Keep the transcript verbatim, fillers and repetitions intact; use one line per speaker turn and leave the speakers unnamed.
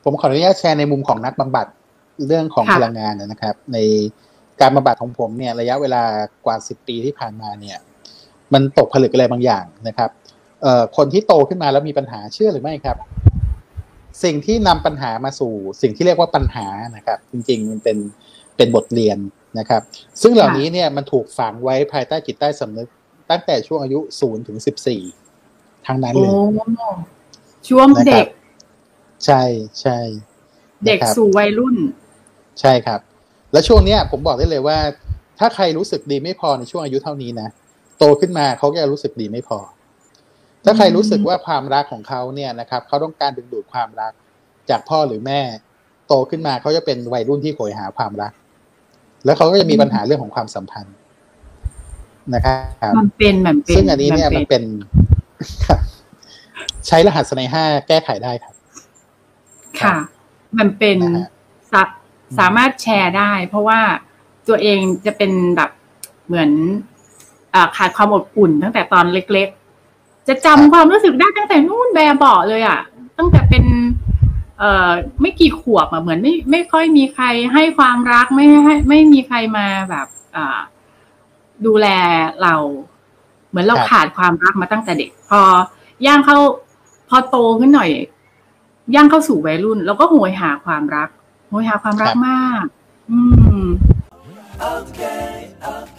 ผมขออนุญาตแชร์ในมุมของนักบำบัดเรื่องของพลังงานนะครับในการบำบัดของผมเนี่ยระยะเวลากว่าสิบปีที่ผ่านมาเนี่ยมันตกผลึกอะไรบางอย่างนะครับเอ่อคนที่โตขึ้นมาแล้วมีปัญหาเชื่อหรือไม่ครับสิ่งที่นำปัญหามาสู่สิ่งที่เรียกว่าปัญหานะครับจริงๆมันเป็นเป็นบทเรียนนะครับซึ่งเหล่านี้เนี่ยมันถูกฝังไว้ภายใต้จิตใต้สำนึกตั้งแต่ช่วงอายุศูนย์ถึงสิบสี่ทั้งนั้นเลย
ช่วงเด็ก
ใช่ใช่
เด็กสู่วัยรุ่น
ใช่ครับและช่วงเนี้ยผมบอกได้เลยว่าถ้าใครรู้สึกดีไม่พอในช่วงอายุเท่านี้นะโตขึ้นมาเขาก็จะรู้สึกดีไม่พอถ้าใครรู้สึกว่าความรักของเขาเนี่ยนะครับเขาต้องการดึงดูดความรักจากพ่อหรือแม่โตขึ้นมาเขาจะเป็นวัยรุ่นที่โหยหาความรักแล้วเขาก็จะมีปัญหาเรื่องของความสัมพันธ์นะครับ
มันเป็นมันเป็น
ซึ่งอันนี้เนี่ยมันเป็นใช้รหัสในห้าแก้ไขได้ครับ
ค่ะมันเป็นสามารถแชร์ได้เพราะว่าตัวเองจะเป็นแบบเหมือนขาดความอบอุ่นตั้งแต่ตอนเล็กๆจะจำความรู้สึกได้ตั้งแต่นู่นแบบเบาะเลยอ่ะตั้งแต่เป็นเอ่อไม่กี่ขวบอ่ะเหมือนไม่ไม่ค่อยมีใครให้ความรักไม่ให้ไม่มีใครมาแบบอ่าดูแลเราเหมือนเราขาดความรักมาตั้งแต่เด็กพอย่างเข้าพอโตขึ้นหน่อยย่างเข้าสู่วัยรุ่นเราก็โหยหาความรักโหยหาความรักมากอืม okay, okay.